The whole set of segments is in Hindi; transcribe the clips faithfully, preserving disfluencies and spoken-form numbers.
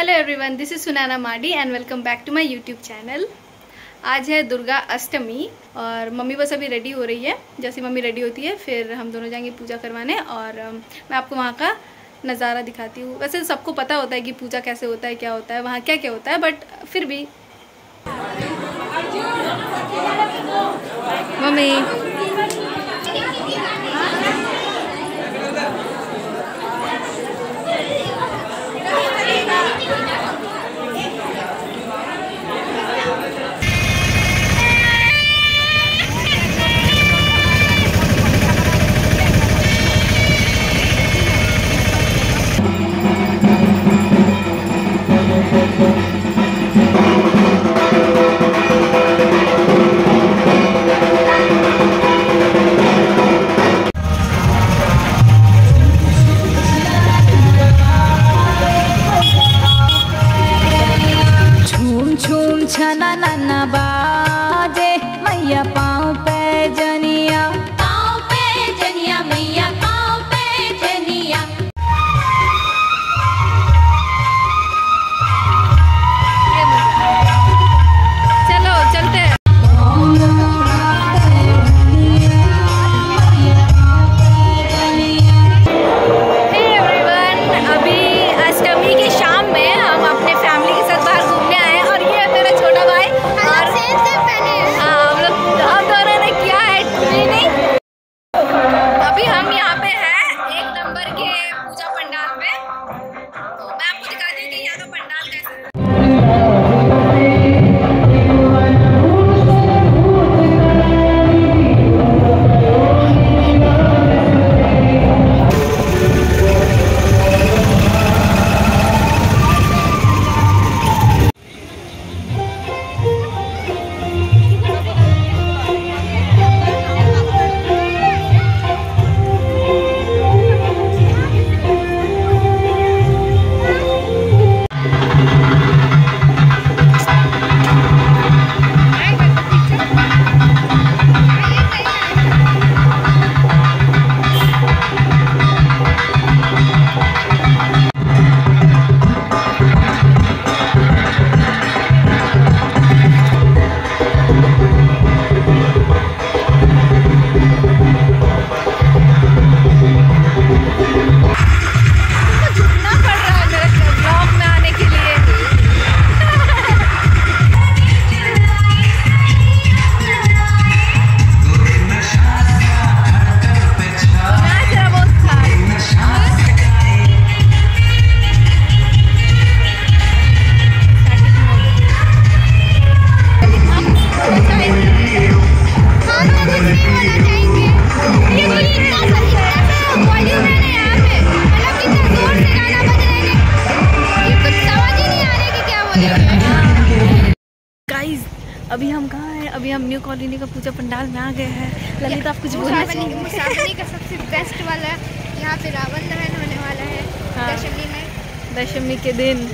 Hello everyone, this is Sunaina Madi and welcome back to my YouTube channel. आज है दुर्गा अष्टमी और मम्मी बस अभी रेडी हो रही है। जैसे मम्मी रेडी होती है फिर हम दोनों जाएंगे पूजा करवाने और मैं आपको वहाँ का नज़ारा दिखाती हूँ। वैसे सबको पता होता है कि पूजा कैसे होता है, क्या होता है, वहाँ क्या क्या होता है, बट फिर भी मम्मी छना नन्ना बाजे मैया पाँव पे जनिया, पाँव पे जनिया मैया पाँव पे जनिया। चलो चलते हैं। हे एवरीवन, अभी अष्टमी की शाम में हम अपने फैमिली के साथ बाहर घूमने आए हैं और ये मेरा छोटा भाई और हम लोग हम दोनों ने किया है ट्रेनिंग। अभी हम यहाँ पे हैं एक नंबर के पूजा पंडाल में, तो मैं आपको दिखाती हूँ कि यहाँ का पंडाल कैसा है। अभी हम कहाँ हैं? अभी हम न्यू कॉलोनी का पूजा पंडाल में आ गए हैं। ललित आप कुछ बोलना चाहिए? मुसाफिरी का सबसे बेस्ट वाला यहाँ पे रावण दहन होने वाला है। हाँ। दशमी में, दशमी के दिन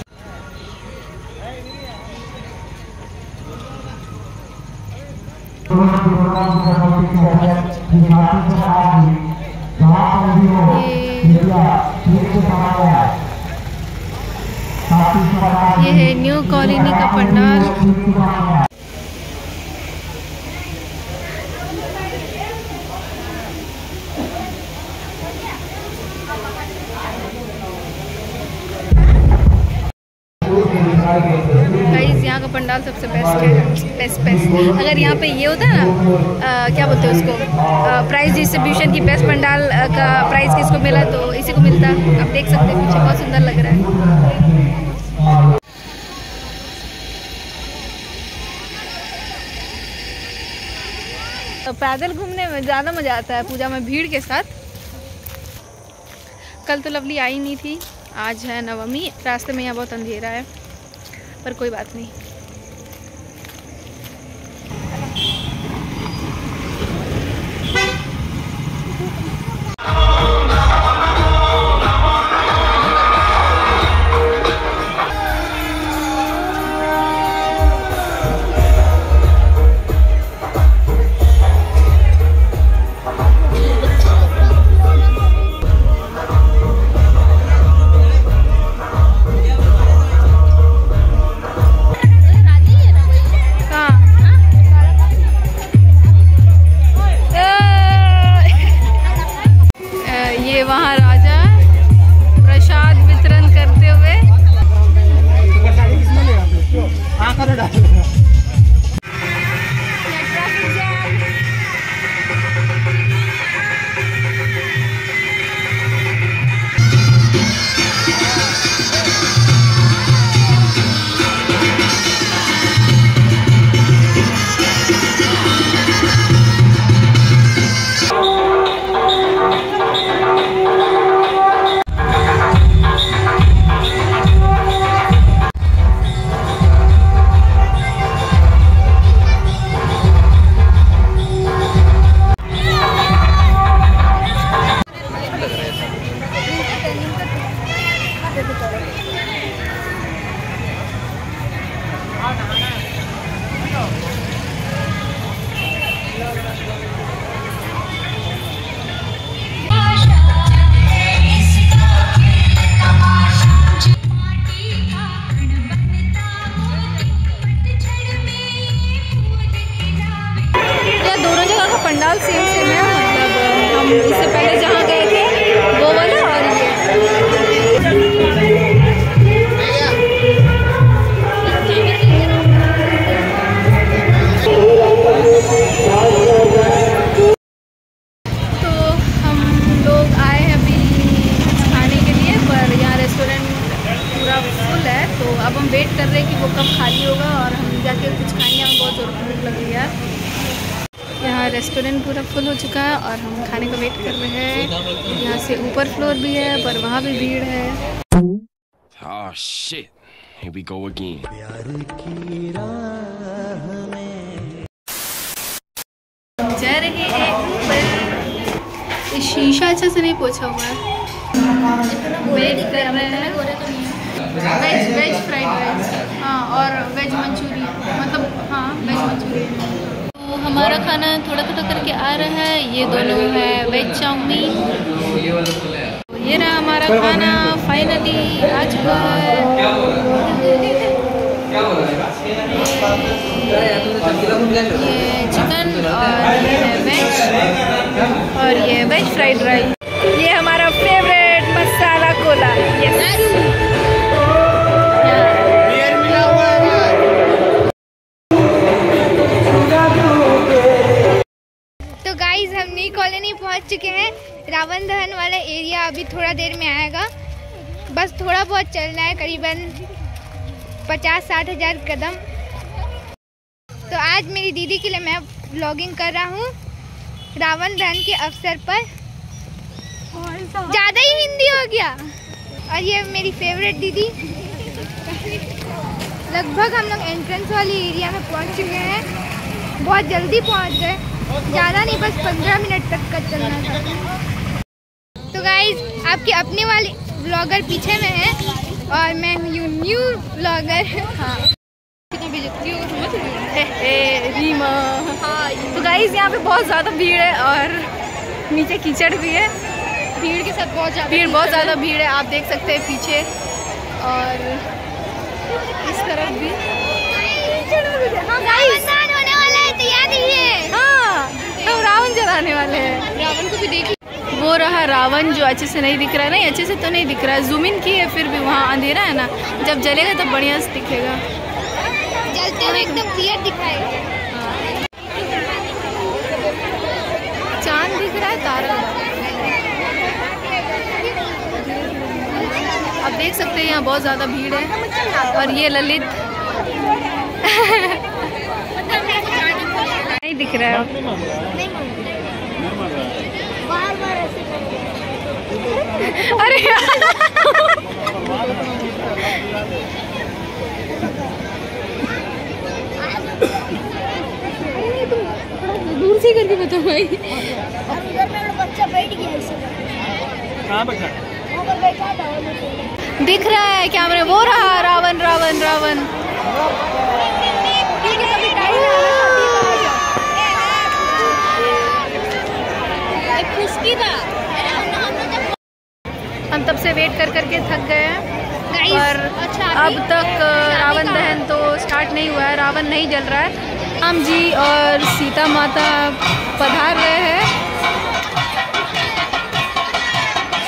ये है न्यू कॉलोनी का पंडाल। गाइस यहाँ का पंडाल सबसे बेस्ट है, बेस्ट बेस्ट। अगर यहाँ पे ये होता है ना आ, क्या बोलते हैं उसको, प्राइज डिस्ट्रीब्यूशन की बेस्ट पंडाल का प्राइज किसको मिला तो इसी को मिलता। आप देख सकते हैं पीछे बहुत सुंदर लग रहा है। तो पैदल घूमने में ज़्यादा मज़ा आता है पूजा में भीड़ के साथ। कल तो लवली आई नहीं थी, आज है नवमी। रास्ते में यहाँ बहुत अंधेरा है पर कोई बात नहीं। वहाँ राजा प्रसाद वितरण करते हुए। पंडाल सेम सेम है, मतलब हम इससे पहले जहाँ गए थे वो वाला और ये। तो हम लोग आए हैं अभी खाने के लिए, पर यहाँ रेस्टोरेंट पूरा फुल है। तो अब हम वेट कर रहे हैं कि वो कब खाली होगा और हम जाके कुछ खाएंगे। हमें बहुत ज़ोर भूख लगी है। यहाँ रेस्टोरेंट पूरा फुल हो चुका है और हम खाने का वेट कर रहे हैं। यहाँ से ऊपर फ्लोर भी है पर वहाँ भी भीड़ है। Oh shit, here we go again. जा रहे हैं ऊपर। शीशा अच्छा से नहीं पोछा हुआ है। वेज कर रहे हैं, वेज वेज फ्राइड राइस, हाँ, और वेज मंचूरियन, मतलब हाँ वेज मंचूरियन। तो हमारा खाना थोड़ा थोड़ा करके आ रहा है। ये दोनों है वेज चाउमीन। ये रहा हमारा खाना फाइनली आ चुका है। ये चिकन और ये है वेज और ये वेज फ्राइड राइस। ये हमारा फेवरेट मसाला कोला। यस, हम नई कॉलोनी पहुंच चुके हैं। रावण दहन वाला एरिया अभी थोड़ा देर में आएगा। बस थोड़ा बहुत चलना है, करीबन पचास साठ हज़ार कदम। तो आज मेरी दीदी के लिए मैं व्लॉगिंग कर रहा हूँ रावण दहन के अवसर पर। ज़्यादा ही हिंदी हो गया। और ये मेरी फेवरेट दीदी। लगभग हम लोग एंट्रेंस वाली एरिया में पहुँच चुके हैं। बहुत जल्दी पहुँच गए, ज़्यादा नहीं, बस पंद्रह मिनट तक का चलना था। तो गाइज आपके अपने वाले ब्लॉगर पीछे में है और मैं हूँ न्यू ब्लॉगर। हाँ, रीमा। हाँ, तो गाइज यहाँ पे बहुत ज़्यादा भीड़ है और नीचे कीचड़ भी है। भीड़ के साथ बहुत ज़्यादा भीड़ बहुत ज़्यादा भीड़ है, आप देख सकते हैं पीछे और इस तरफ भी। हाँ, हम रावण जलाने वाले हैं। रावण को भी देखिए। वो रहा रावण जो अच्छे से नहीं दिख रहा है। नहीं, अच्छे से तो नहीं दिख रहा है, जूम इन की है, फिर भी वहाँ अंधेरा है ना, जब जलेगा तब बढ़िया से दिखेगा। जलते हुए एकदम क्लियर दिखाएगा। चांद दिख रहा है, तारा। आप देख सकते हैं यहाँ बहुत ज़्यादा भीड़ है। और ये ललित नहीं दिख रहा है। अरे दूर से करके बताओ भाई। बच्चा बैठ गया ऐसे। कहाँ बैठा? दिख रहा है कैमरे, वो रहा रावण रावण रावण। हम तब से वेट कर करके थक गए हैं और अब तक रावण दहन तो स्टार्ट नहीं हुआ है, रावण नहीं जल रहा है। राम जी और सीता माता पधार रहे हैं।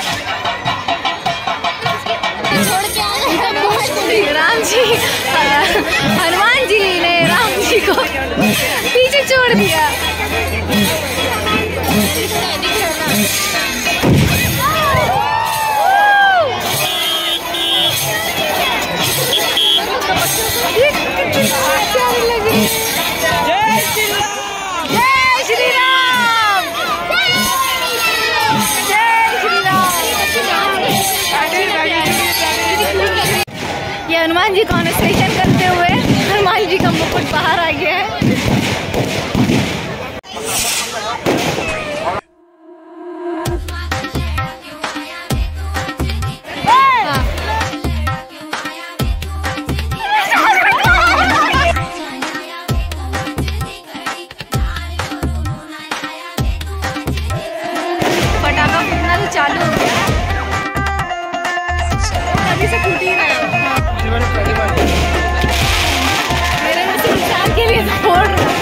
हनुमान जी कॉन्वर्सेशन करते हुए हनुमान जी का मुकुट बाहर आ गया है। पटाखा फूटना तो चालू हो गया, अभी से फूट ही रहा है। जीवन में पहली बार मेरे में से इंसान के लिए फोड़ रहा है।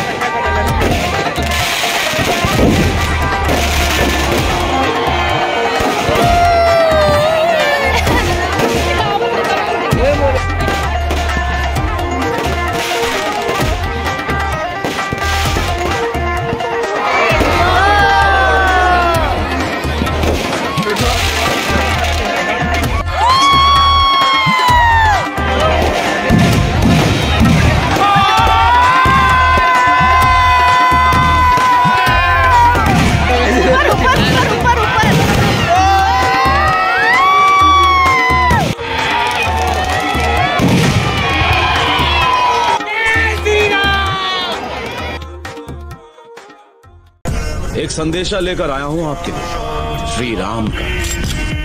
एक संदेशा लेकर आया हूं आपके लिए, श्री राम का।